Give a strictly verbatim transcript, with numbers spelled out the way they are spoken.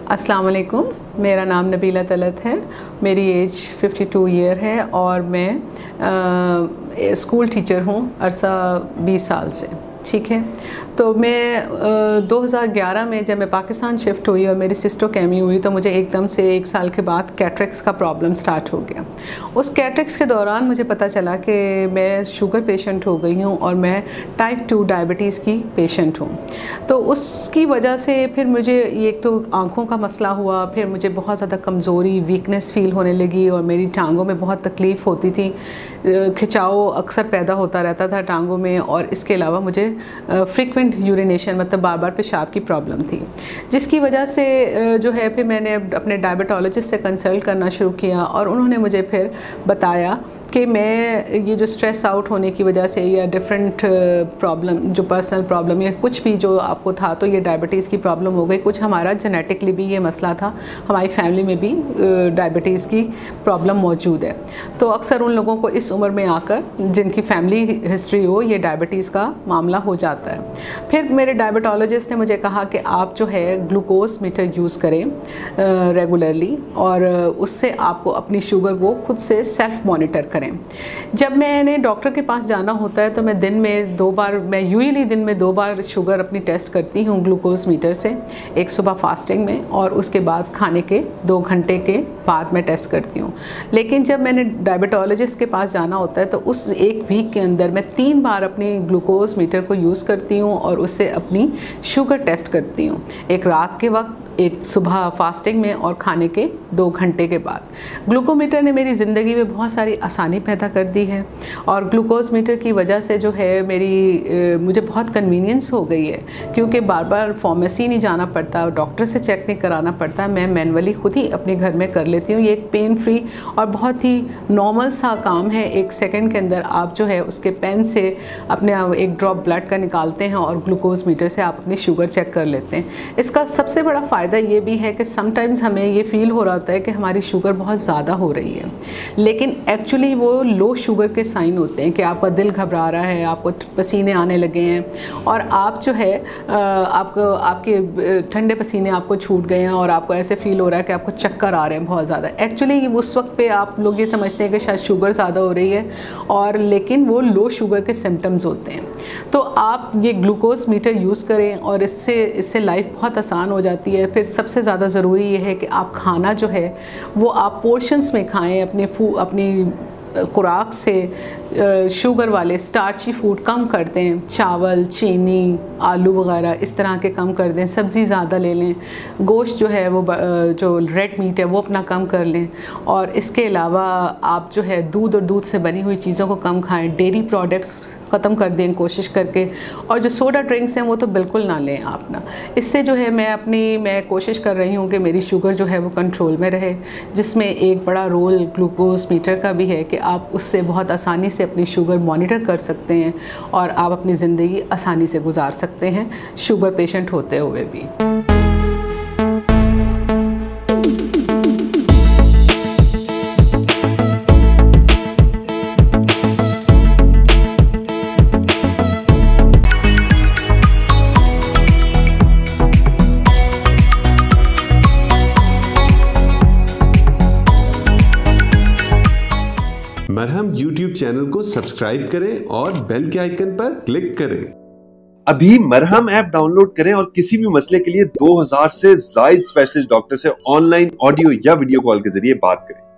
अस्सलाम वालेकुम, मेरा नाम नबीला तलत है। मेरी एज बावन ईयर है और मैं आ, स्कूल टीचर हूँ अरसा बीस साल से। ठीक है, तो मैं आ, दो हज़ार ग्यारह में जब मैं पाकिस्तान शिफ्ट हुई और मेरी सिस्टोकेमी हुई तो मुझे एकदम से एक साल के बाद कैटरेक्स का प्रॉब्लम स्टार्ट हो गया। उस कैटरेक्स के दौरान मुझे पता चला कि मैं शुगर पेशेंट हो गई हूँ और मैं टाइप टू डायबिटीज़ की पेशेंट हूँ। तो उसकी वजह से फिर मुझे एक तो आँखों का मसला हुआ, फिर मुझे बहुत ज़्यादा कमज़ोरी, वीकनेस फ़ील होने लगी और मेरी टांगों में बहुत तकलीफ़ होती थी, खिंचाव अक्सर पैदा होता रहता था टांगों में, और इसके अलावा मुझे फ्रीक्वेंट यूरिनेशन मतलब बार बार पेशाब की प्रॉब्लम थी, जिसकी वजह से जो है फिर मैंने अपने डायबिटोलॉजिस्ट से कंसल्ट करना शुरू किया और उन्होंने मुझे फिर बताया कि मैं ये जो स्ट्रेस आउट होने की वजह से या डिफरेंट प्रॉब्लम, जो पर्सनल प्रॉब्लम या कुछ भी जो आपको था, तो ये डायबिटीज़ की प्रॉब्लम हो गई। कुछ हमारा जेनेटिकली भी ये मसला था, हमारी फैमिली में भी डायबिटीज़ की प्रॉब्लम मौजूद है। तो अक्सर उन लोगों को इस उम्र में आकर जिनकी फैमिली हिस्ट्री हो, ये डायबिटीज़ का मामला हो जाता है। फिर मेरे डायबिटोलॉजिस्ट ने मुझे कहा कि आप जो है ग्लूकोज मीटर यूज़ करें रेगुलरली और उससे आपको अपनी शुगर को खुद से सेल्फ मॉनिटर करें। जब मैंने डॉक्टर के पास जाना होता है तो मैं दिन में दो बार मैं यूजुअली दिन में दो बार शुगर अपनी टेस्ट करती हूँ ग्लूकोज मीटर से, एक सुबह फास्टिंग में और उसके बाद खाने के दो घंटे के बाद मैं टेस्ट करती हूँ। लेकिन जब मैंने डायबिटोलॉजिस्ट के पास जाना होता है तो उस एक वीक के अंदर मैं तीन बार अपनी ग्लूकोज मीटर को यूज़ करती हूँ और उससे अपनी शुगर टेस्ट करती हूँ, एक रात के वक्त, एक सुबह फास्टिंग में और खाने के दो घंटे के बाद। ग्लूकोमीटर ने मेरी ज़िंदगी में बहुत सारी आसानी पैदा कर दी है और ग्लूकोज मीटर की वजह से जो है मेरी मुझे बहुत कन्वीनियंस हो गई है, क्योंकि बार बार फार्मेसी नहीं जाना पड़ता, डॉक्टर से चेक नहीं कराना पड़ता, मैं मैनुअली खुद ही अपने घर में कर लेती हूँ। ये एक पेन फ्री और बहुत ही नॉर्मल सा काम है। एक सेकेंड के अंदर आप जो है उसके पेन से अपने एक ड्रॉप ब्लड का निकालते हैं और ग्लूकोज मीटर से आप अपनी शुगर चेक कर लेते हैं। इसका सबसे बड़ा फ़ायदा ये भी है कि समटाइम्स हमें ये फील हो रहा होता है कि हमारी शुगर बहुत ज़्यादा हो रही है, लेकिन एक्चुअली वो लो शुगर के साइन होते हैं कि आपका दिल घबरा रहा है, आपको पसीने आने लगे हैं और आप जो है आपको आपके ठंडे पसीने आपको छूट गए हैं और आपको ऐसे फील हो रहा है कि आपको चक्कर आ रहे हैं बहुत ज़्यादा। एक्चुअली उस वक्त पे आप लोग ये समझते हैं कि शायद शुगर ज़्यादा हो रही है और लेकिन वो लो शुगर के सिम्टम्स होते हैं। तो आप ये ग्लूकोज मीटर यूज़ करें और इससे इससे लाइफ बहुत आसान हो जाती है। फिर सबसे ज़्यादा ज़रूरी ये है कि आप खाना जो है वो आप पोर्शंस में खाएं, अपने फू अपनी खुराक से शुगर वाले स्टार्ची फूड कम कर दें, चावल, चीनी, आलू वगैरह इस तरह के कम कर दें, सब्ज़ी ज़्यादा ले लें, गोश्त जो है वो जो रेड मीट है वो अपना कम कर लें और इसके अलावा आप जो है दूध और दूध से बनी हुई चीज़ों को कम खाएं, डेयरी प्रोडक्ट्स ख़त्म कर दें कोशिश करके, और जो सोडा ड्रिंक्स हैं वो तो बिल्कुल ना लें आप ना। इससे जो है मैं अपनी मैं कोशिश कर रही हूँ कि मेरी शुगर जो है वो कंट्रोल में रहे, जिसमें एक बड़ा रोल ग्लूकोज मीटर का भी है कि आप उससे बहुत आसानी से अपनी शुगर मॉनिटर कर सकते हैं और आप अपनी ज़िंदगी आसानी से गुजार सकते हैं शुगर पेशेंट होते हुए भी। मरहम यूट्यूब चैनल को सब्सक्राइब करें और बेल के आइकन पर क्लिक करें। अभी मरहम ऐप डाउनलोड करें और किसी भी मसले के लिए दो हज़ार से ज्यादा स्पेशलिस्ट डॉक्टर से ऑनलाइन ऑडियो या वीडियो कॉल के जरिए बात करें।